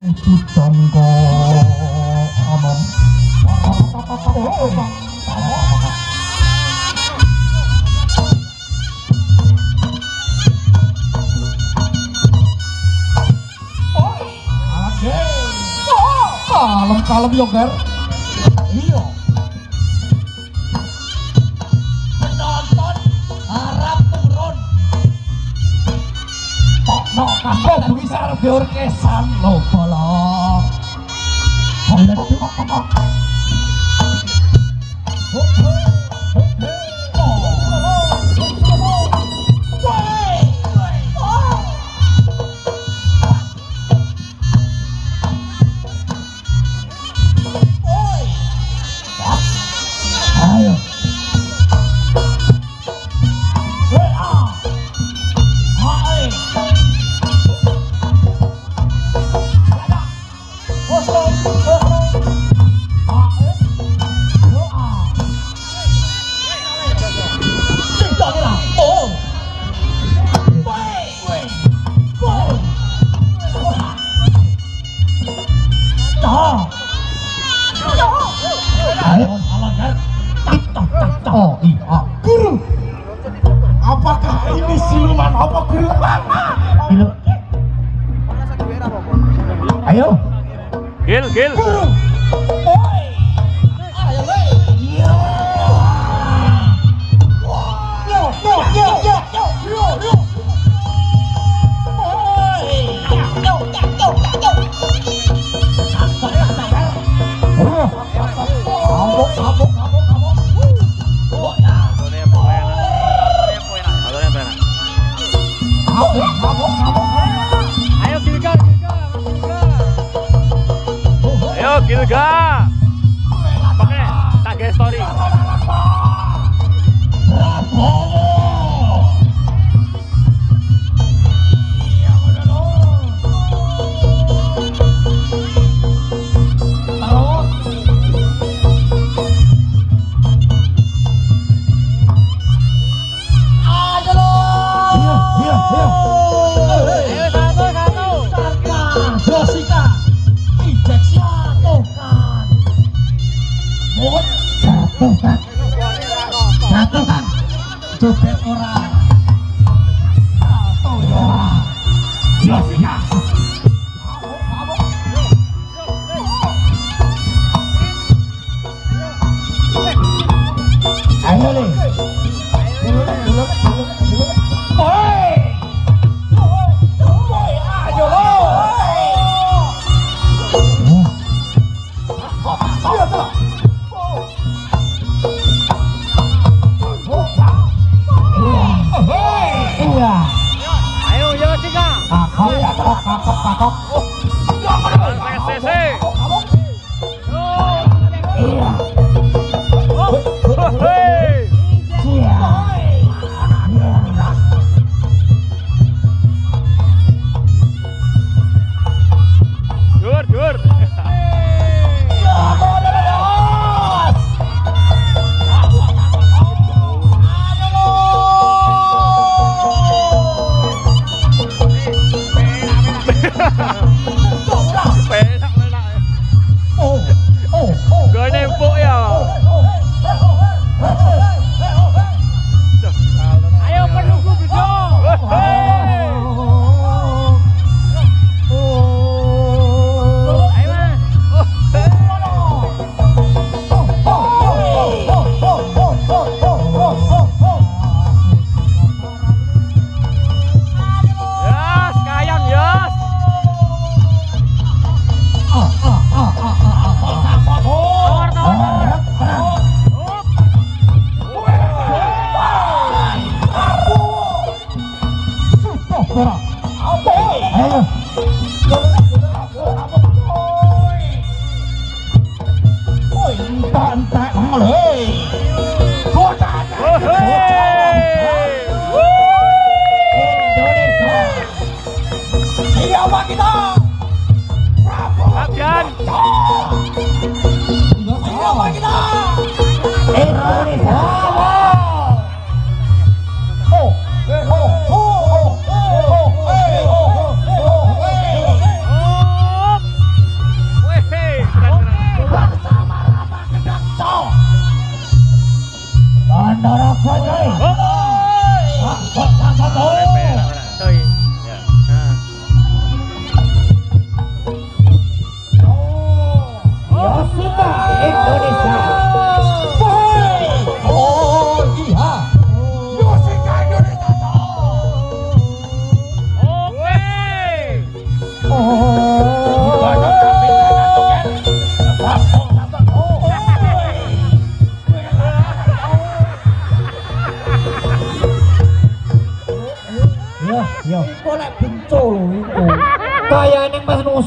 Putangga amam. Kalem-kalem yo, Ger. Iya. Penonton harap turun. Tokno kabeh bisa arep orkesan lho, bola. Haleduk. Oh iya, guru. Apakah ini siluman apa guru? Gil. Ayo. Gil. Guru. Ayo Gilga. Pakai tag story. Jatuhkan copet orang atau ya ya siap. Ayo nih. Gue nempuk ya. Ayo penunggu gedung. Ayo mas. Yes, kayang yes. Siapa kita? Abjan. Siapa kita? Indonesia.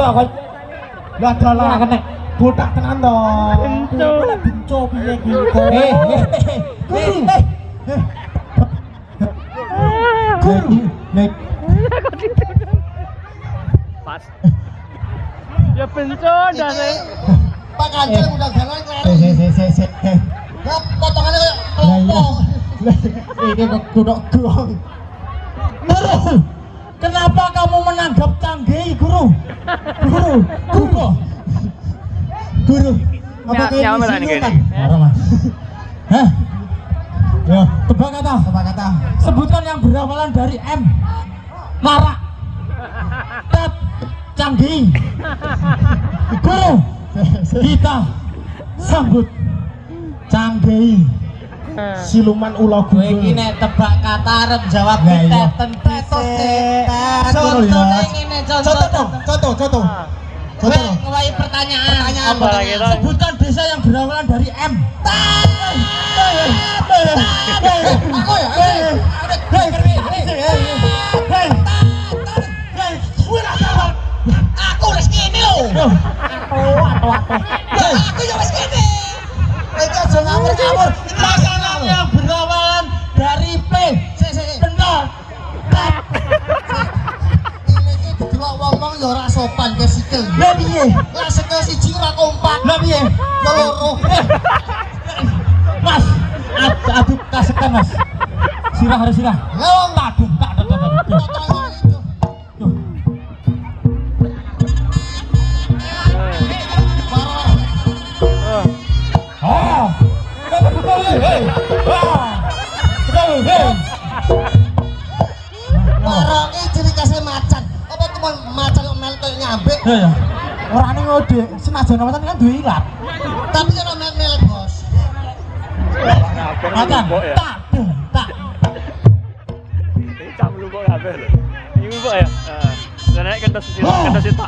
iso kok. Lah dalah kena. botak tenan to. Benco. Benco piye iki? Nek Pas. Ya bencon dah sih. Pak Kancil udah galon keren. Lah potongannya kayak kelompok. Ini kok duduk gong. Kenapa kamu menanggap canggih, Guru? Guru. Apa kayak Nyamel nih kan? gini. Marah, Mas. Hah? Ya, tebak kata. Sebutkan yang berawalan dari M. Marak. Tet. Canggih. Guru. Kita sambut canggih. Siluman ulo Kowe gundul. iki nek tebak kata arep jawab Lah iya. teten petos. Contohnya Ngene Contoh. Kowe ngewahi pertanyaan. Apa lagi tuh? Sebutkan desa yang berawalan dari M. Aku ya. Aku wis kene lho. Aku ya wis kene. Iki aja ngawur-ngawur. Pasangan yang berawalan dari P. Benar. Iki didelok wong-wong ya ora sopan ke sikil. Lah piye? Lah sikil siji ora kompak. Lah piye? Ya loro. Mas, aduk kasekan Mas. Sirah. Lah Tak. potongan itu. Oh. Barang iki ciri khasnya macan. Apa teman macan kok mel koyo nyambek. Ya. Orane ngode, senajan macan kan duwe ilat. Tapi ora mel-mel, Bos. Macan. Tak. Ini cak melubuk kabeh lho. Ini melubuk ya. Lah nek kentos tak.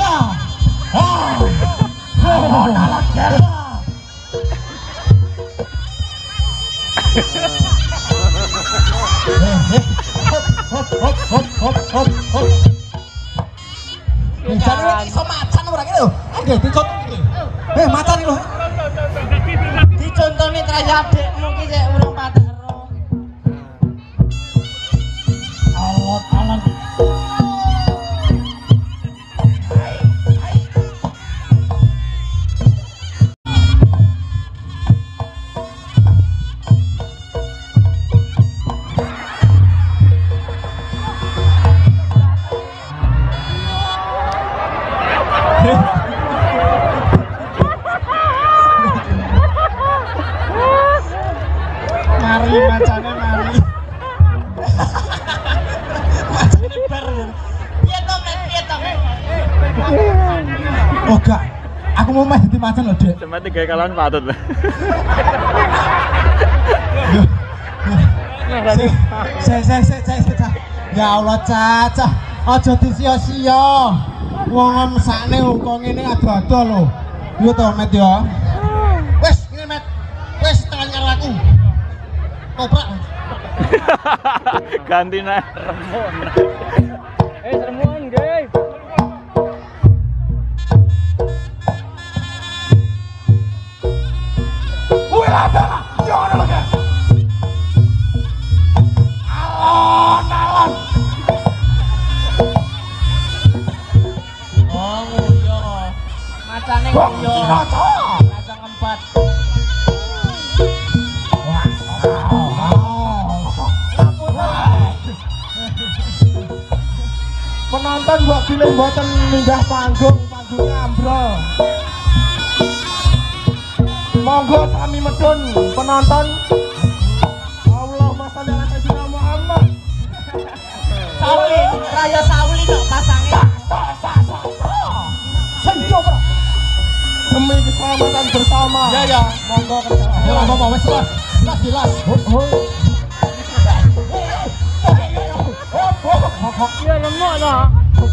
Jane iso macan ora kene lho. Nggih, dicontoh iki. Macan iki lho. Dicontoni traya adekmu ki sik urung patek ero. Alon-alon. Mari macane mari. Macane bar. Piye to, Mek? Piye to? Oh gak. Aku mau meh dadi macan lho, Dek. Cuma 3 kalian patut lho. Saya. Ya Allah, Caca. Aja disia-sia. Wong mesakne kok ngene ado-ado lho. Yo to, Met ya. Wes, ngene, Met. Wes tekan karo aku. Koprak. Ganti nek remon. Remon, guys. Wih, ada. Jangan lagi. Alon. Oh, nguyo. Macane nguyo. Rasa ngempet. Penonton buat pilih buatan minggah panggungnya ambrol. Monggo sami medun penonton. Allahumma sholli ala sayyidina Muhammad. Sauli, raya Sauli kok pasangnya. Senjok. Demi keselamatan bersama. Ya. Monggo keselamatan. Ya apa wis lah. Jelas. Ya remuk dah.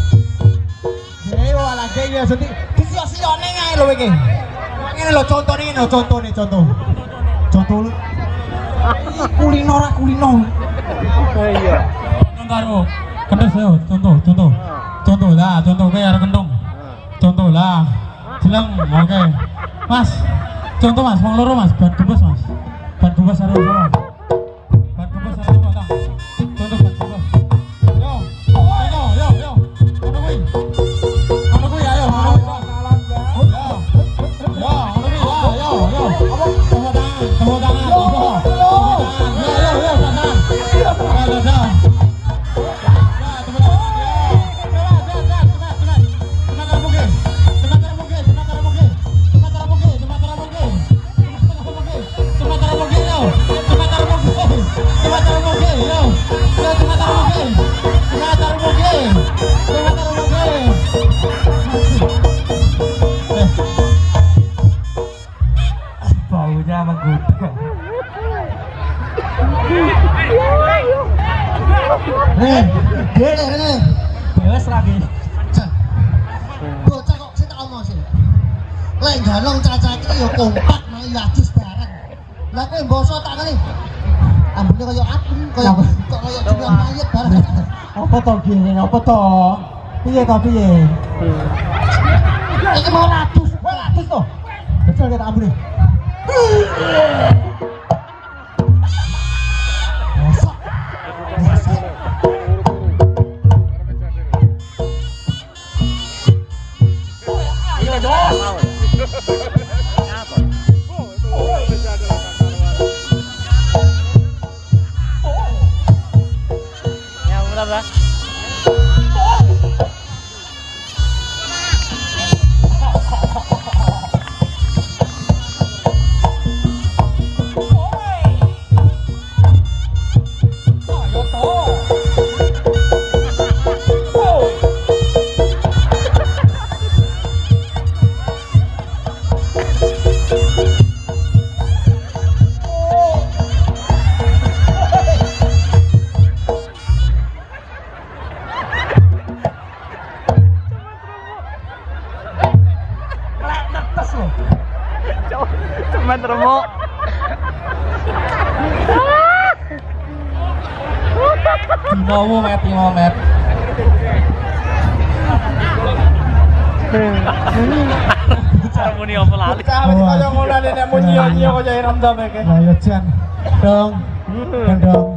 Dewa lagi ya jadi disio-sione ngae lho iki. Ngene lho contoh lu. Kulino ra kulino. Oh iya. Karo kendes yo contoh. Contoh lah, contoh kayak arep kentung. Contoh lah, jelang, oke. Mas, contoh mas, mau loro mas, ban gembos mas. Ban gembos harus sama. Ban gembos harus sama, tang. Contoh ban gembos. Yo, yo. Ono kuwi. Ono kuwi ayo, ono kuwi. Yo. Tepuk tangan. Yo, tangan. Ayo. Baunya menggoda. Rene. Bes lagi. Bocah kok sing tak omong sih. Lek galong cacah iki ya kompak nang wadus bareng. Lah kowe basa tak kene. Ambune kaya adem, kaya juga mayit bareng. Apa to gini? Apa to? Piye to piye? Iki mau ratus to. Betul kata ambune. Cemen remuk. Timo met. Cara muni apa lali? Wis kaya ngono nek muni yo kaya rendam iki. Lah yo jan. Dong. Dong.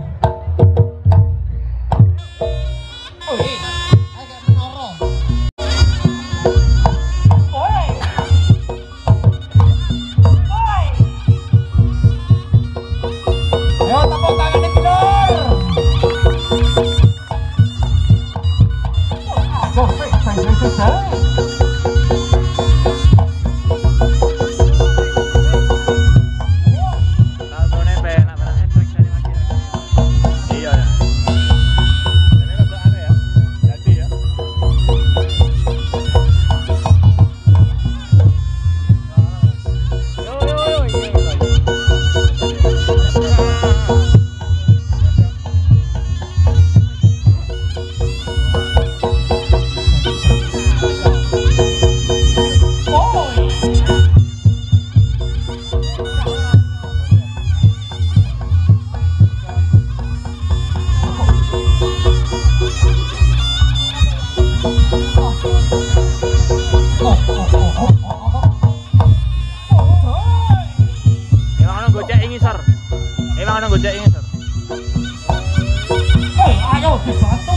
Gojek ini, Sir. Ayo dibantu.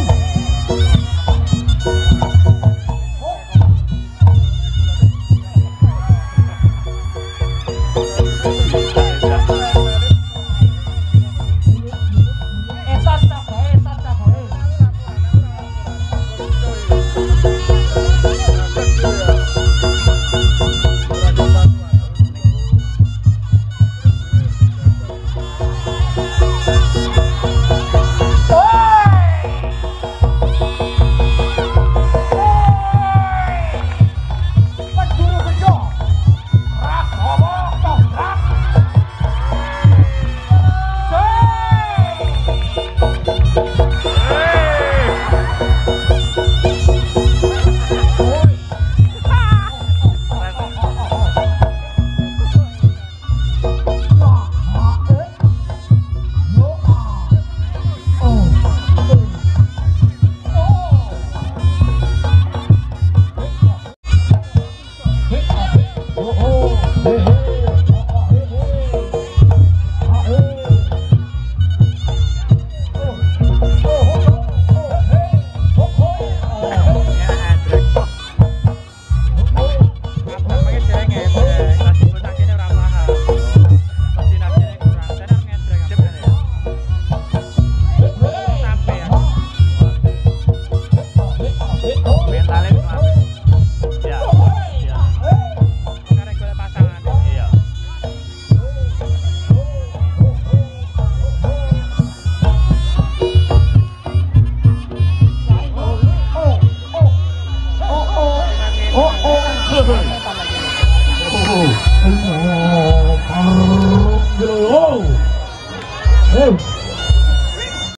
Oh.